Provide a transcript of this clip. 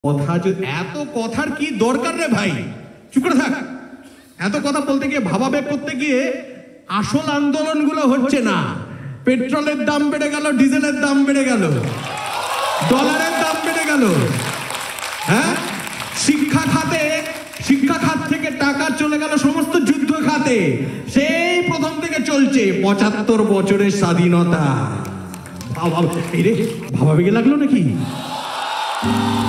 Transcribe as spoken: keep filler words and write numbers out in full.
কথা যদি এত কথার কি দরকার রে ভাই, চুপ করে থাক। এত কথা বলতে গিয়ে ভাবাবেগ করতে গিয়ে আসল আন্দোলনগুলো হচ্ছে না। পেট্রোলের দাম বেড়ে গেল, ডিজেলের দাম বেড়ে গেল, ডলারের দাম বেড়ে গেল, হ্যাঁ শিক্ষা খাতে শিক্ষা খাত থেকে টাকা চলে গেল সমস্ত যুদ্ধ খাতে। সেই প্রথম থেকে চলছে পঁচাত্তর বছরের স্বাধীনতা। ভাবাবেগে লাগলো নাকি?